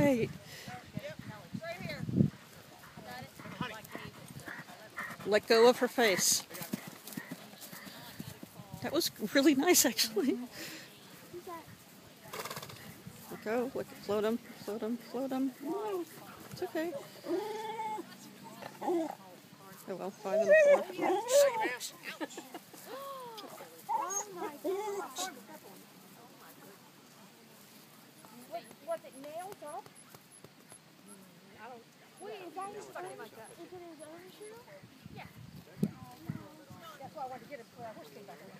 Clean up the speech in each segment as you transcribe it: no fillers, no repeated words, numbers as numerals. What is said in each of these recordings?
right. Let go of her face. That was really nice, actually. Let go. Float him. Float him. Float him. No, it's okay. Oh well, 5 and a 4. Was it nailed up? I don't. Wait, is that his own? Like that. Is it his own shoe? Yeah. That's why I wanted to get it before our horse came back around.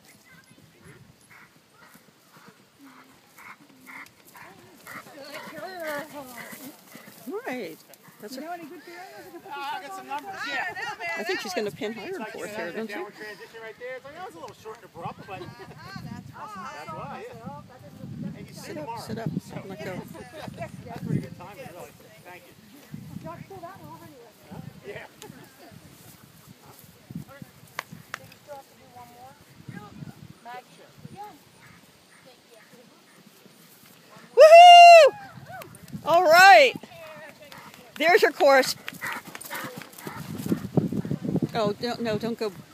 Right. That's you know any good feelings? I got some numbers. Yeah. I think she's going to pin higher and forth here, don't you? Downward transition right there. It's like, that was a little short and abrupt, but that's why. Yeah. And you Sit up. Sit up. Let go. That's pretty good timing, really. Thank you. You want to pull that one over anyway? Yeah. Think you still have to do one more? Mag? Yeah. Woohoo! All right. There's your course. Oh, no, don't go